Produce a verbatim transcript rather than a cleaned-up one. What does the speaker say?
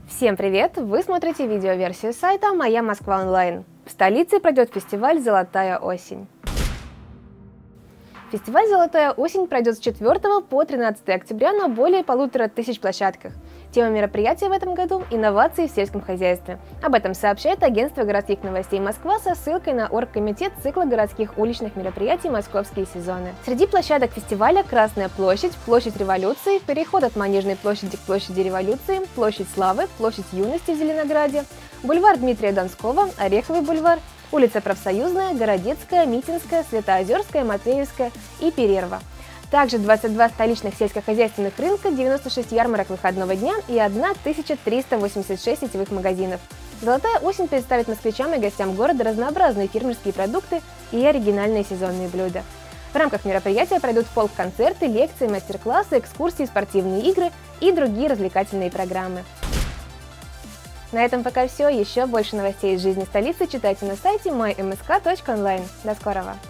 Всем привет! Вы смотрите видеоверсию сайта «Моя Москва онлайн». В столице пройдет фестиваль «Золотая осень». Фестиваль «Золотая осень» пройдет с четвёртого по тринадцатое октября на более полутора тысяч площадках. Тема мероприятия в этом году – инновации в сельском хозяйстве. Об этом сообщает агентство городских новостей Москва со ссылкой на оргкомитет цикла городских уличных мероприятий «Московские сезоны». Среди площадок фестиваля Красная площадь, Площадь Революции, переход от Манежной площади к Площади Революции, Площадь Славы, Площадь Юности в Зеленограде, бульвар Дмитрия Донского, Ореховый бульвар, улица Профсоюзная, Городецкая, Митинская, Святоозерская, Матвеевская и Перерва. Также двадцать два столичных сельскохозяйственных рынка, девяносто шесть ярмарок выходного дня и тысяча триста восемьдесят шесть сетевых магазинов. «Золотая осень» представит москвичам и гостям города разнообразные фермерские продукты и оригинальные сезонные блюда. В рамках мероприятия пройдут фолк-концерты, лекции, мастер-классы, экскурсии, спортивные игры и другие развлекательные программы. На этом пока все. Еще больше новостей из жизни столицы читайте на сайте мой эм эс ка точка онлайн. До скорого!